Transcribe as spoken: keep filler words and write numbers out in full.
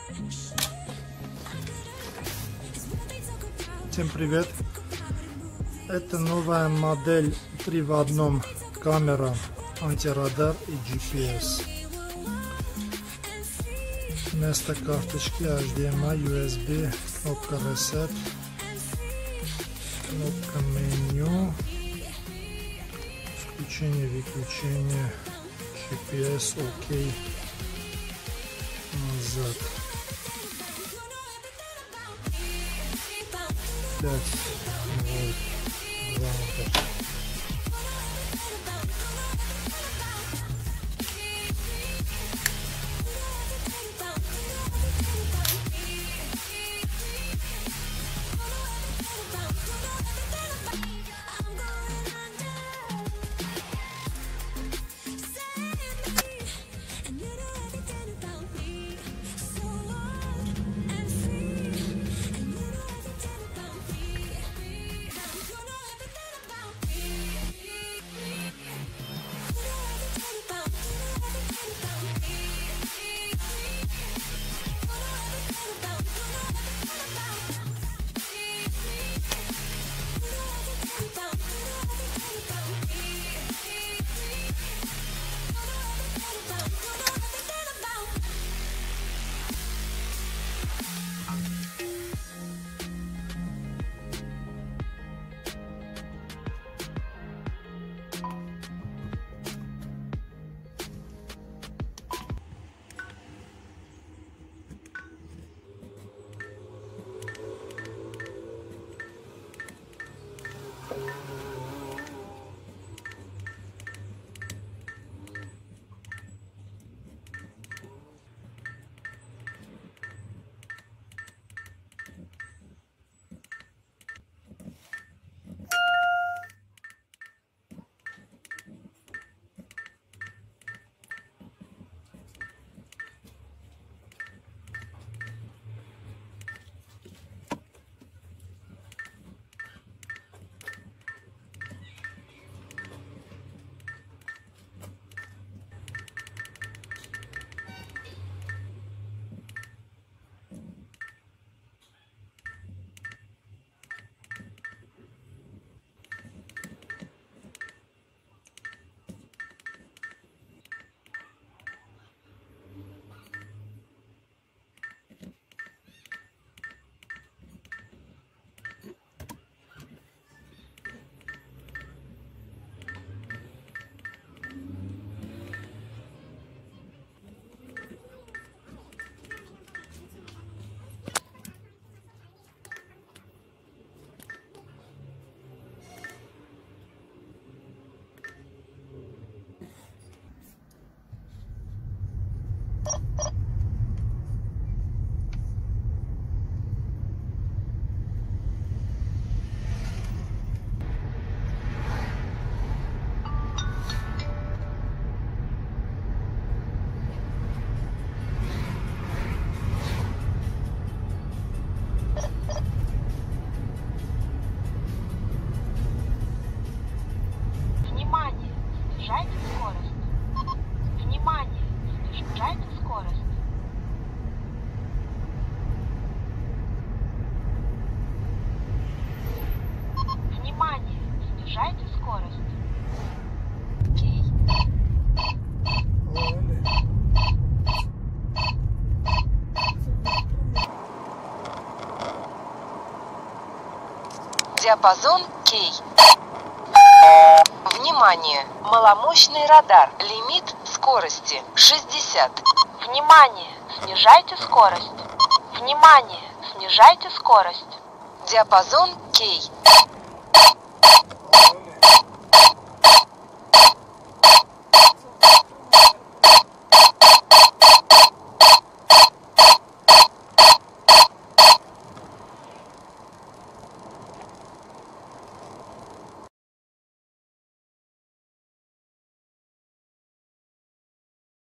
Всем привет! Это новая модель три в одном: камера, антирадар и джи пи эс. Вместо карточки эйч ди эм ай, ю эс би, кнопка Reset, кнопка меню, включение, выключение, джи пи эс, ОК, назад. пять вольт, два ампера. Диапазон кей. Внимание! Маломощный радар. Лимит скорости шестьдесят. Внимание! Снижайте скорость. Внимание! Снижайте скорость. Диапазон кей.